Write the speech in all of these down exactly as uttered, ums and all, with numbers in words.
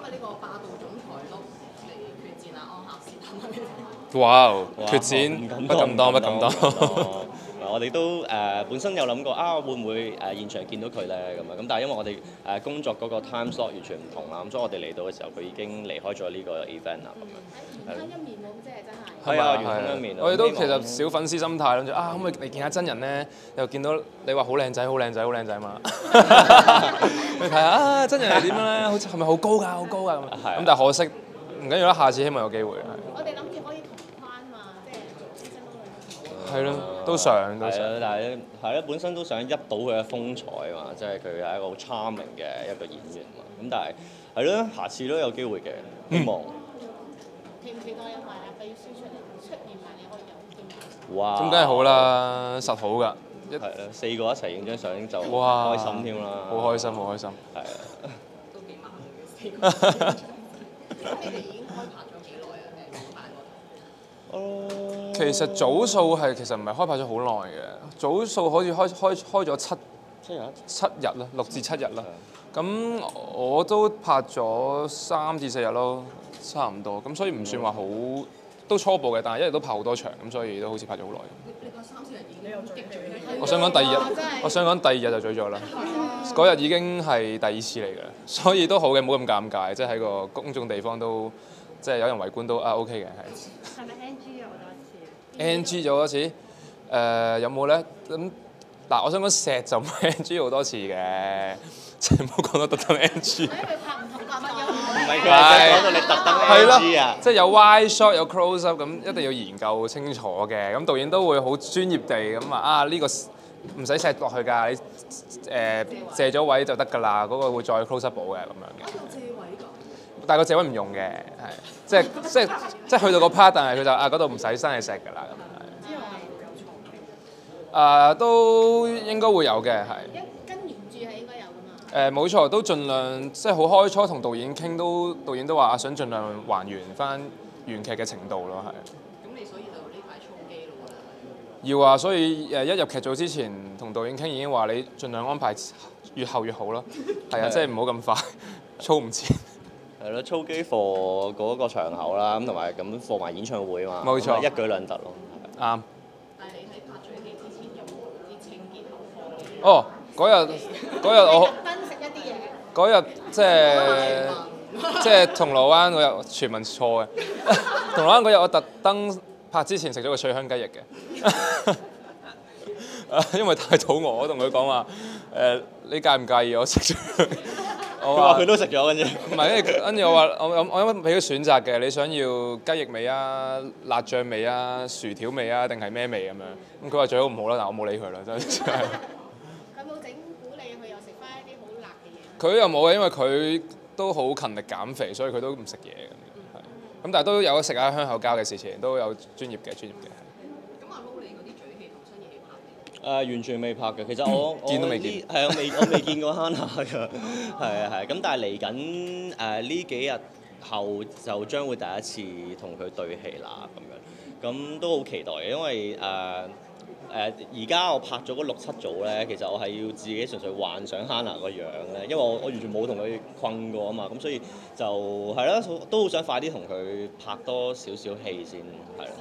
為呢個霸道總裁碌嚟決戰啊安夏士丹啊！ 哇！決戰不敢當，不敢當。 我哋都誒、呃、本身有諗過啊，會唔會誒、呃、現場見到佢咧咁啊？咁但係因為我哋誒、呃、工作嗰個 time slot 完全唔同啦，咁所以我哋嚟到嘅時候，佢已經離開咗呢個 event 啦咁樣。 喺圓通一面喎，即係真係。 係啊，圓通一面。 我哋都其實小粉絲心態，諗住啊，可唔可以嚟見下真人咧？又見到你話好靚仔，好靚仔，好靚仔嘛？去睇下啊，真人係點樣咧？好似係咪好高㗎？好高㗎咁。咁但係可惜，唔緊要啦，下次希望有機會。 我哋諗住可以同框嘛，即係做師生都係咯，都想都想。 係啊，但係係咯，本身都想一睹佢嘅風采嘛，即係佢係一個好 charming 嘅一個演員嘛。咁但係係咯，下次都有機會嘅，希望。 期唔期待有埋阿秘書出嚟出現埋你可以有見面？ 哇！ 咁梗係好啦，實好㗎。 係啦，四個一齊影張相就哇開心添啦。 好開心，好開心。 係啊。 都幾猛嘅四個。咁你哋已經開拍咗幾耐啊？誒， 哦。 其實組數係其實唔係開拍咗好耐嘅，組數好似開開開咗七七日七日啦，六至七日啦。咁我都拍咗三至四日咯，差唔多。咁所以唔算話好，都初步嘅，但係一日都拍好多場，咁所以都好似拍咗好耐。 你個三四日已經有激嘴氣。 我想講第二日，我想講第二日就嘴咗啦。嗰日已經係第二次嚟㗎啦，所以都好嘅，冇咁尷尬，即係喺個公眾地方都即係有人圍觀都啊 OK 嘅係。 係咪 N G 咗好多次 ？N G 咗多次，誒、呃、有冇咧？咁嗱，我想講石就唔係 N G 好多次嘅，即係唔好講到特登 N G。 因為佢拍唔同拍乜有唔係佢係講到你特登 N G 啊， 即係有 wide shot 有 close up 咁，一定要研究清楚嘅。咁導演都會好專業地咁話啊，呢、呢個唔使錫落去㗎，你誒、呃、借咗位就得㗎啦，嗰、嗰個會再 close up 補嘅咁樣嘅。 借位㗎？ 但係個借位唔用嘅，係即係即係即係去到個 part，但係佢就啊嗰度唔使生係錫㗎啦咁樣。誒、都應該會有嘅，係。 跟原著係應該有㗎嘛？ 誒冇錯，都盡量即係好開初同導演傾，都導演都話啊想盡量還原翻原劇嘅程度咯，係。 咁你所以就呢排操機咯喎？ 要啊，所以誒一入劇組之前同導演傾已經話你盡量安排越後越好咯，係啊，即係唔好咁快操唔切。 係咯，操機貨嗰個場口啦，咁同埋咁貨埋演唱會啊嘛， 冇錯， 一舉兩得咯。 啱。 但係你喺拍嘴戲之前有冇啲清潔後貨嘅？ 哦，嗰日嗰日我特登食一啲嘢。 嗰日即係即係銅鑼灣嗰日傳聞錯嘅，銅鑼灣嗰日我特登拍之前食咗個脆香雞翼嘅，因為太肚餓，我同佢講話誒，你介唔介意我食咗？ 佢話佢都食咗跟住。 唔係，跟住跟住我話我我我因為俾佢選擇嘅，你想要雞翼味啊、辣醬味啊、薯條味啊，定係咩味咁樣？咁佢話最好唔好啦，但我冇理佢啦，真係。 佢冇整鼓勵佢又食翻一啲好辣嘅嘢。 佢又冇嘅，因為佢都好勤力減肥，所以佢都唔食嘢咁樣。係。咁但係都有食下香口膠嘅事情，都有專業嘅專業嘅。 咁阿 Lo 你嗰啲嘴戲同新嘢拍未？ 誒、呃、完全未拍嘅，其實我見都未見， 係啊，未我未見過 Hannah 㗎，係啊係，咁但係嚟緊誒呢幾日後就將會第一次同佢對戲啦咁樣，咁都好期待嘅，因為誒誒而家我拍咗嗰六七組咧，其實我係要自己純粹幻想 Hannah 個樣咧，因為我我完全冇同佢困過啊嘛，咁所以就係啦，都好想快啲同佢拍多少少戲先，係啦。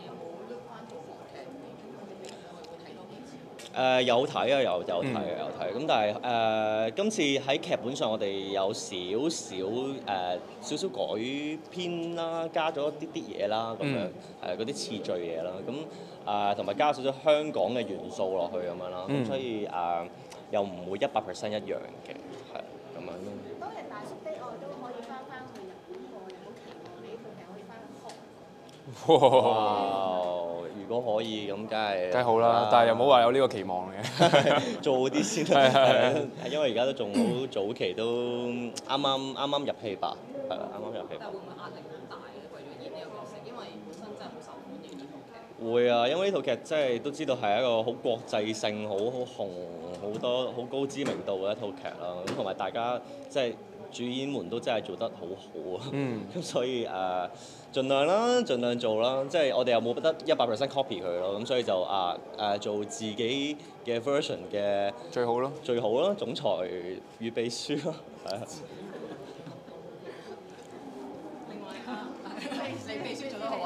誒、呃、有睇啊，有有睇啊，有睇。咁、嗯、但係誒、呃、今次喺劇本上，我哋有少少誒少少改編啦，加咗啲啲嘢啦，咁樣誒嗰啲次序嘢啦，咁誒同埋加少少香港嘅元素落去咁樣啦，咁、嗯、所以誒、呃、又唔會一百 percent 一樣嘅，係咁樣咯。 當日大叔的愛都可以翻返去日本喎，有冇期望呢套劇可以翻去韓？ 哇！如果可以咁，梗係梗係好啦，但係又冇話有呢個期望嘅， 做好啲先啦。係因為而家都仲好早期，都啱啱啱啱入戲吧，係啦，啱啱入戲。 但會唔會壓力好大咧？為咗演呢個角色，因為本身真係好受歡迎呢套劇。 會啊，因為呢套劇真係都知道係一個好國際性、好好紅、好多好高知名度嘅一套劇啦。咁同埋大家即係主演們都真係做得好好啊。嗯。咁所以誒。Uh, 盡量啦，盡量做啦，即係我哋又冇得一百 percent copy 佢咯，咁所以就啊誒、啊、做自己嘅 version 嘅最好咯， 最好咯，總裁與秘書咯，係啊。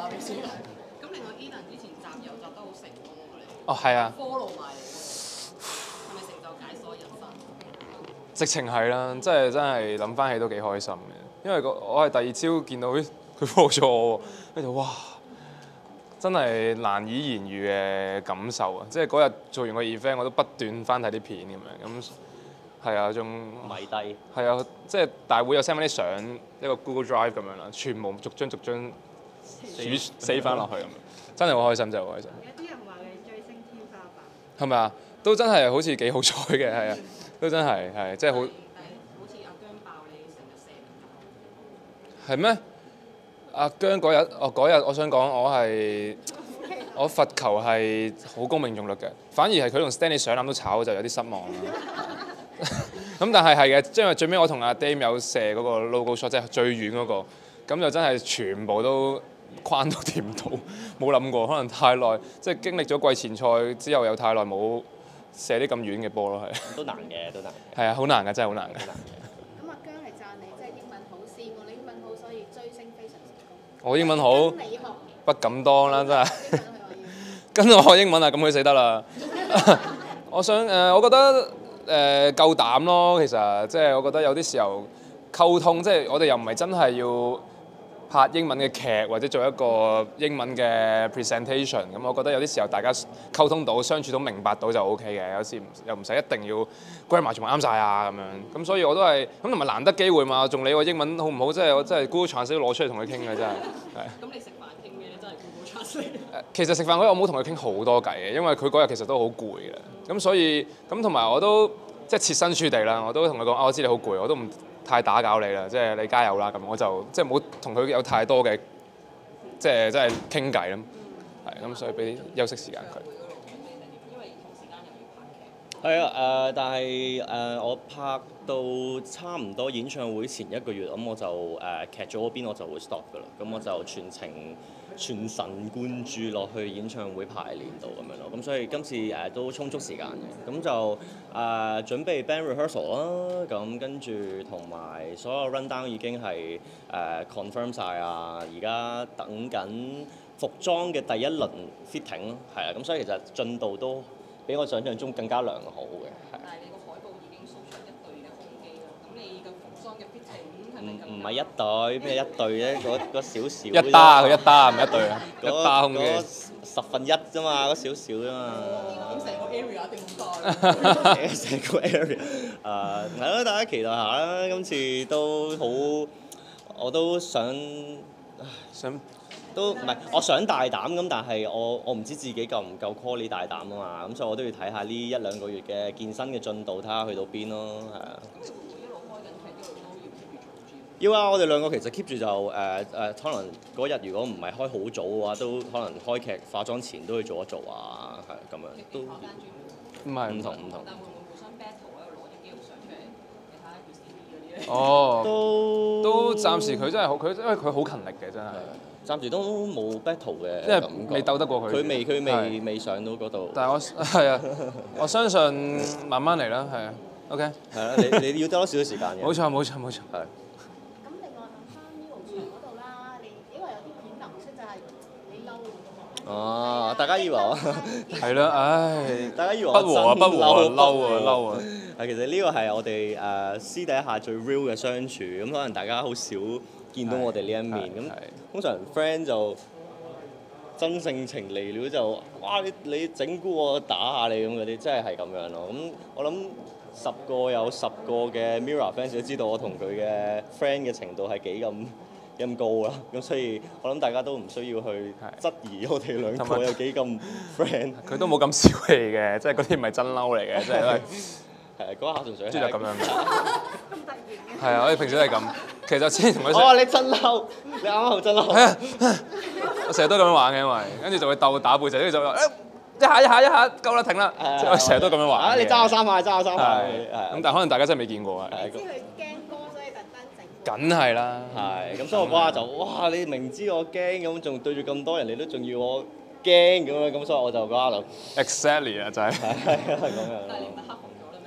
爆你先。咁另外 Eden 之前集郵集得好成功喎你。 哦，係啊。 follow 埋你，係咪成就解鎖人生？ 直情係啦，即係真係諗翻起都幾開心嘅，因為個我係第二朝見到佢 follow 咗我喎，跟住哇，真係難以言喻嘅感受啊！即係嗰日做完個 event，我都不斷翻睇啲片咁樣，咁係啊，仲迷低。 係啊，即係大會有 send 翻啲相，一個 Google Drive 咁樣啦，全部逐張逐張數 save 翻落去咁樣，真係好開心，真係好開心。 有啲人話你追星天花板。 係咪啊？都真係好似幾好彩嘅，係啊，都真係係，即係好。 好似阿姜爆你成日射。 係咩？阿姜嗰日，我嗰日我想講，我係我罰球係好高命中率嘅，反而係佢同 Stanley 上籃都炒就有啲失望啦。咁但係係嘅，因為最尾我同阿 Dame 有射嗰個 logo shot，即係最遠嗰、嗰個，咁就真係全部都框都掂到，冇諗過，可能太耐，即係經歷咗季前賽之後，有太耐冇射啲咁遠嘅波咯，係。 都難嘅，都難嘅。 係啊，好難嘅，真係好難嘅。 咁阿姜係讚你，即係英文好先喎，你英文好所以追星非常成功。 我英文好， 跟你學不敢當啦，真係。 英文佢話要。 跟我學英文啊，咁佢死得啦。我想誒、呃，我覺得誒、呃、夠膽咯，其實即係我覺得有啲時候溝通，即係我哋又唔係真係要拍英文嘅劇或者做一個英文嘅 presentation，咁我覺得有啲時候大家溝通到、相處到、明白到就 O K 嘅，有時唔又唔使一定要 grammar 全部啱晒啊咁樣，咁所以我都係咁同埋難得機會嘛，仲理我英文好唔好？即係我真係 Google Translate 攞出嚟同佢傾嘅真係。係。 咁你食飯傾咩？你真係 Google Translate。 其實食飯嗰日我冇同佢傾好多偈嘅，因為佢嗰日其實都好攰嘅，咁所以咁同埋我都即係設身處地啦，我都同佢講啊，我知你好攰，我都唔太打攪你啦，即係你加油啦咁，我就即係冇同佢有太多嘅即係即係傾偈啦，係咁所以俾休息時間佢。 因為同時間又要拍劇。 係啊，誒、但係誒、我拍到差唔多演唱會前一個月，咁我就誒、劇組嗰邊我就會 stop 㗎啦，咁我就全程全神貫注落去演唱會排練度咁樣咯，咁所以今次誒、都充足時間嘅，咁就誒、準備 band rehearsal 啦，咁跟住同埋所有 run down 已經係誒、confirm 晒啊，而家等緊服裝嘅第一輪 fitting 咯，係啊，咁所以其實進度都比我想象中更加良好嘅，係。 但係你個海報已經 show 出一對嘅胸肌啦，咁你嘅服裝嘅 fitting 係咪唔更唔係一對咩一對咧？嗰嗰少少一打佢一打唔係一對啊，一嗰打空嘅。 嗰十分一啫嘛，嗰少少啫嘛。 咁成個 area 一定好大。 成個 area 誒係咯，大家期待下啦！今次都好，我都想想都唔係，我想大膽咁，但係我我唔知自己夠唔夠 call 你大膽啊嘛，咁所以我都要睇下呢一兩個月嘅健身嘅進度，睇下去到邊咯，係啊。 一路開緊劇，一路都要 keep 住做 gym。 要啊！我哋兩個其實 keep 住就誒誒、呃可能嗰日如果唔係開好早嘅話，都可能開劇化妝前都要做一做啊，係咁樣都跑單 gym。 唔係唔同唔同。 但會唔會互相 battle 喺度攞啲肌肉相出嚟？你睇下佢 C V 嗰啲咧。 哦， 都都暫時佢真係好，佢因為佢好勤力嘅真係。 暫時都冇 battle 嘅因為感覺未鬥得過佢佢未佢未係未上到嗰度。 但係我係啊，我相信慢慢嚟啦，係啊，OK， 係啦，你你要多少少時間嘅。 冇錯冇錯冇錯。 係。 咁另外問翻 Miro 場嗰度啦，你因為有啲片流出就係你嬲哦，大家以為我係啦，唉， 大家以為不和啊，不和啊， 真嬲啊，嬲啊！ 係其實呢個係我哋誒、呃私底下最 real 嘅相處，咁可能大家好少見到我哋呢一面，咁係係通常 friend 就真性情嚟了就，哇你你整蠱我打下你咁嗰啲，真係係咁樣咯。咁我諗十個有十個嘅 Mirror fans 都知道我同佢嘅 friend 嘅程度係幾咁咁高啦，咁所以我諗大家都唔需要去質疑我哋兩個同埋有幾咁 friend。 佢都冇咁小氣嘅，即係嗰啲唔係真嬲嚟嘅，即係都係係嗰下純粹即係咁樣嘅。 咁突然嘅。 係啊，我哋平時都係咁。其實之前同佢我話你真嬲，你啱啱好真嬲。 係啊，我成日都咁樣玩嘅，因為跟住就會鬥打背脊，跟住就話誒一下一下一下夠啦，停啦！即係我成日都咁樣玩嘅。 啊！你爭我三塊，爭我三塊。 係係咁，但係可能大家真係未見過啊。 係知佢驚歌，所以特登整。 梗係啦。 係咁，所以我嗰下就哇！你明知我驚咁，仲對住咁多人，你都仲要我驚咁樣，咁所以我就嗰下就 Exactly 啊，就係。 係係咁樣咯。 但係你唔係克服咗啦咩？經過咁。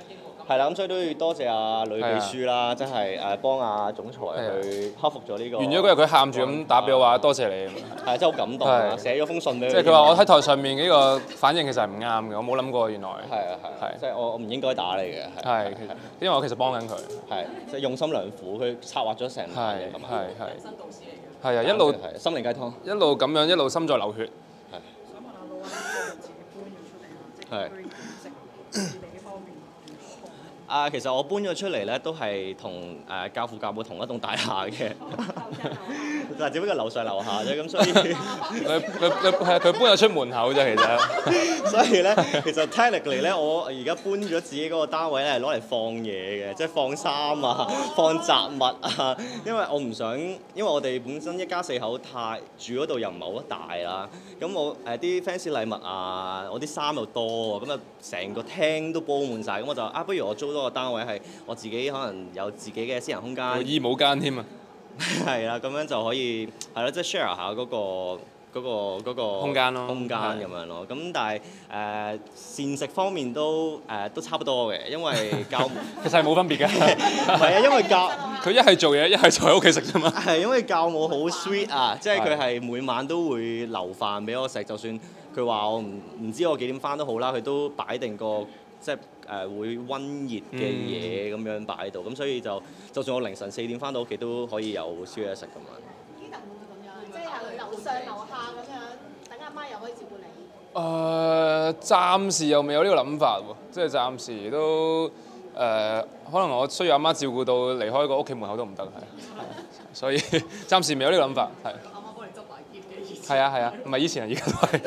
係啦，咁所以都要多謝阿女秘書啦，真係誒幫阿總裁去克服咗呢個。 完咗嗰日佢喊住咁打俾我話多謝你， 係真係好感動啊！寫咗封信俾佢。 即係佢話我喺台上面呢個反應其實係唔啱嘅，我冇諗過原來。 係啊係。係。即係我我唔應該打你嘅。 係。因為我其實幫緊佢。 係。即係用心良苦，佢策劃咗成晚嘅咁啊。 係係。 人生導師嚟嘅。 係啊，一路心靈雞湯。 一路咁樣一路心在流血。 係。想問下老闆，自己搬咗出嚟啊，即係居然食地方面。 啊，其實我搬咗出嚟咧，都係同誒教父教母同一棟大廈嘅，但係只不過樓上樓下啫，咁所以佢佢佢係佢搬咗出門口啫，其實。 所以咧，其實 technically 咧，我而家搬咗自己嗰個單位咧，係攞嚟放嘢嘅，即係放衫啊、放雜物啊，因為我唔想，因為我哋本身一家四口太住嗰度又唔係好大啦，咁我誒啲 fans 禮物啊，我啲衫又多，咁啊成個廳都煲滿晒。咁我就啊，不如我租多個單位係我自己可能有自己嘅私人空間， 衣帽間添啊， 係啦，咁樣就可以係咯，即係 share 下嗰個嗰個嗰個空間咯， 空間咁樣咯。咁但係誒膳食方面都誒都差不多嘅，因為教其實係冇分別嘅， 唔係啊，因為教佢一係做嘢，一係坐喺屋企食啫嘛。 係因為教母好 sweet 啊，即係佢係每晚都會留飯俾我食，就算佢話我唔唔知我幾點翻都好啦，佢都擺定個即係誒會溫熱嘅嘢咁樣擺喺度，咁所以就就算我凌晨四點翻到屋企都可以有宵夜食咁樣。 呢度會唔會咁樣？即係樓上樓下咁樣，等阿媽又可以照顧你。 誒、呃，暫時又未有呢個諗法喎，即係暫時都誒、呃，可能我需要阿媽照顧到離開個屋企門口都唔得，係，所以暫時未有呢個諗法，係。 阿媽幫你執埋篋嘅意思。 係啊係啊，唔係以前啊，而家都係。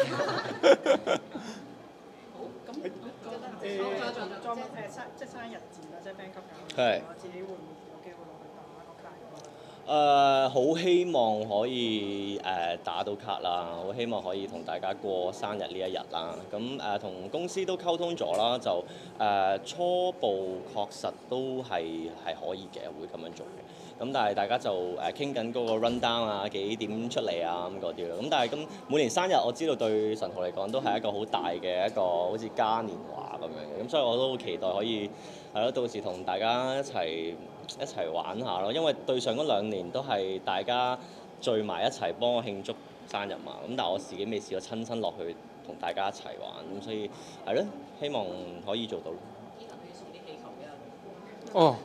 誒，裝誒生即係生日字啦，即係 band 級搞。 係。 自己會唔會有機會落去打個卡？ 誒，好希望可以誒、呃、打到卡啦，好希望可以同大家過生日呢一日啦。咁誒同公司都溝通咗啦，就誒、呃、初步確實都係係可以嘅，會咁樣做嘅。咁但係大家就誒傾緊嗰個 run down 啊，幾點出嚟啊咁嗰啲咯。咁但係咁每年生日，我知道對神徒嚟講都係一個好大嘅一個好似嘉年華咁樣嘅。咁所以我都好期待可以係咯，到時同大家一齊一齊玩下咯。因為對上嗰兩年都係大家聚埋一齊幫我慶祝生日嘛。咁但係我自己未試過親身落去同大家一齊玩，咁所以係咯，希望可以做到。 依家佢要送啲氣球俾人。 哦。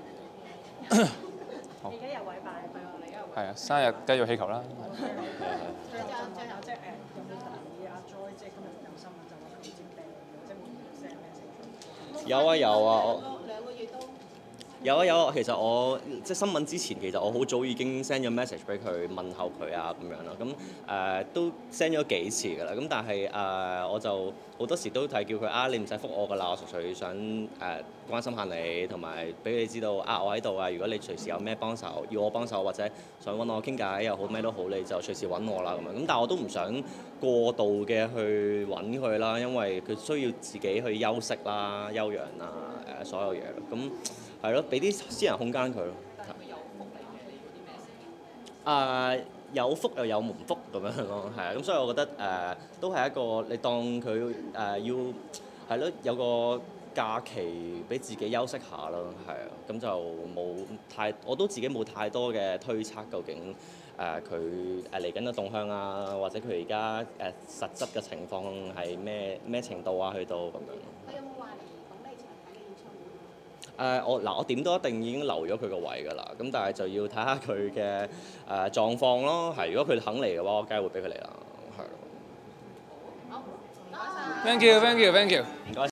而家有位擺，係啊，你而家有位。 係啊，生日梗係要氣球啦。 最後最後即係誒，有冇提議阿 Joy 即係今日有新聞就話佢接病，即係會唔會 send message？ 有啊有啊，我兩個月都。 有啊有啊，其實我即係新聞之前，其實我好早已經 send 咗 message 俾佢問候佢啊咁樣啦。咁誒、呃、都 send 咗幾次㗎啦。咁但係誒、呃、我就好多時都係叫佢啊，你唔使覆我㗎啦，我純粹想誒、呃、關心下你，同埋俾你知道啊，我喺度啊。如果你隨時有咩幫手，要我幫手或者想揾我傾偈又好咩都好，你就隨時揾我啦咁樣。咁但係我都唔想過度嘅去揾佢啦，因為佢需要自己去休息啦、休養啊誒所有嘢咯。咁係咯，俾啲私人空間佢咯。 但係佢有福利嘅，你嗰啲咩事？ 啊，有福又有唔福咁樣咯，係啊，咁所以我覺得誒、呃、都係一個你當佢誒、呃、要係咯，有個假期俾自己休息下咯，係啊，咁就冇太我都自己冇太多嘅推測，究竟誒佢誒嚟緊嘅動向啊，或者佢而家誒實質嘅情況係咩咩程度啊，去到咁樣。 佢有冇話嚟講你場睇嘅演唱會？ 誒、呃、我嗱我點都一定已經留咗佢個位㗎啦，咁但係就要睇下佢嘅誒狀況咯，係如果佢肯嚟嘅話，我梗係會俾佢嚟啦，係咯。 好，唔該晒。 Thank you，thank you，thank you。 唔該。